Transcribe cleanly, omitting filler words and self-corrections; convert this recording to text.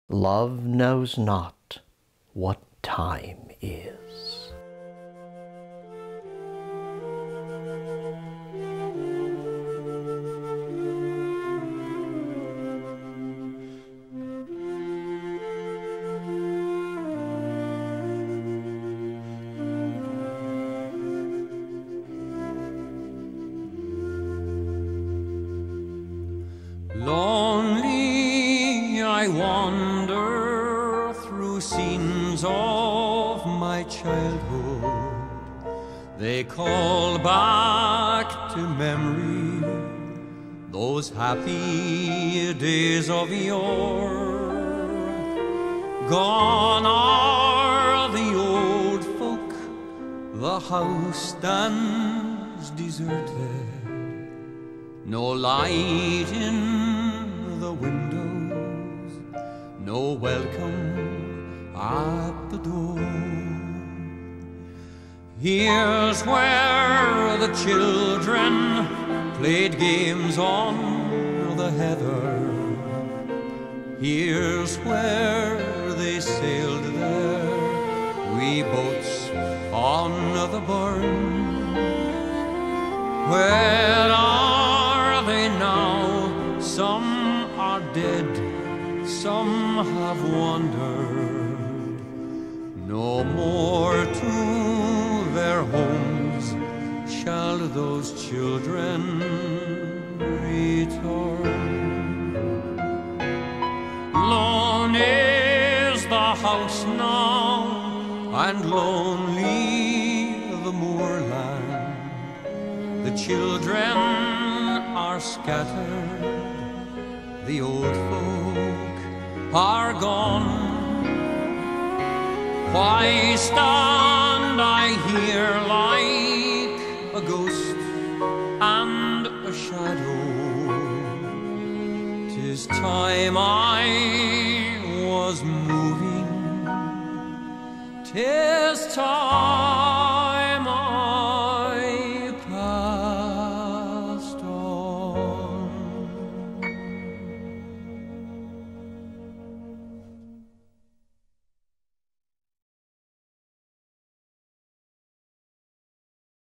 Love knows not what time is. Lonely I wander through scenes of my childhood. They call back to memory those happy days of yore. Gone are the old folk, the house stands deserted. No light in the windows, no welcome at the door. Here's where the children played games on the heather. Here's where they sailed their wee boats on the burn. Where are they now? Some are dead, some have wandered. No more to their homes shall those children return. Lone is the house now, and lonely the moorland. The children are scattered, the old folk are gone. Why stand I here like a ghost and a shadow? 'Tis time I was moving, 'tis time